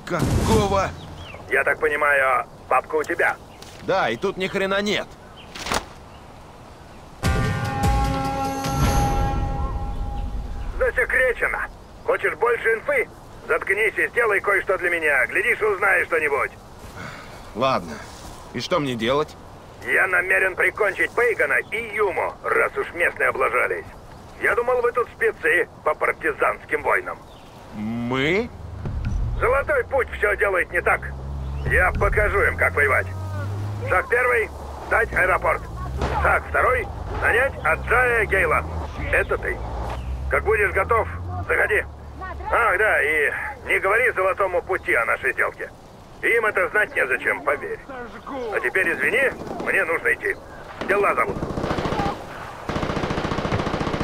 Какого? Я так понимаю, папка у тебя? Да, и тут ни хрена нет. Засекречено. Хочешь больше инфы? Заткнись и сделай кое-что для меня. Глядишь, узнаешь что-нибудь. Ладно. И что мне делать? Я намерен прикончить Пейгана и Юму, раз уж местные облажались. Я думал, вы тут спецы по партизанским войнам. Мы? Золотой путь все делает не так. Я покажу им, как воевать. Шаг первый — сдать аэропорт. Шаг второй — нанять Аджая Гейла. Это ты. Как будешь готов, заходи. Ах, да, и не говори Золотому пути о нашей сделке. Им это знать незачем, поверь. А теперь извини, мне нужно идти. Дела зовут.